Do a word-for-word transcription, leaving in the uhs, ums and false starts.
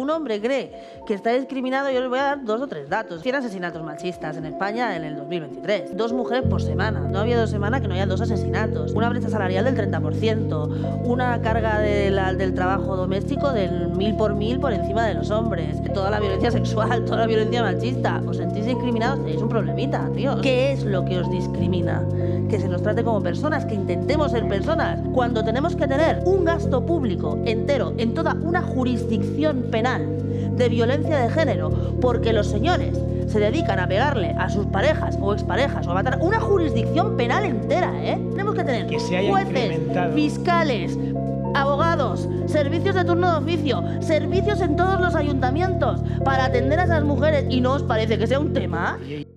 un hombre cree que está discriminado, yo les voy a dar dos o tres datos. cien asesinatos machistas en España en el dos mil veintitrés. Dos mujeres por semana. No había dos semanas que no haya dos asesinatos. Una brecha salarial del treinta por ciento. Una carga de la, del trabajo doméstico del mil por mil por encima de los hombres. Toda la violencia sexual, toda la violencia machista. ¿Os sentís discriminados? Tenéis un problemita, tío. ¿Qué es lo que os discrimina? Que se nos trate como personas, que intentemos ser personas. Cuando tenemos que tener un gasto público entero en toda una jurisdicción penal de violencia de género, porque los señores se dedican a pegarle a sus parejas o exparejas o a matar, una jurisdicción penal entera, ¿eh? Tenemos que tener que se haya jueces, fiscales, abogados, servicios de turno de oficio, servicios en todos los ayuntamientos para atender a esas mujeres. ¿Y no os parece que sea un tema?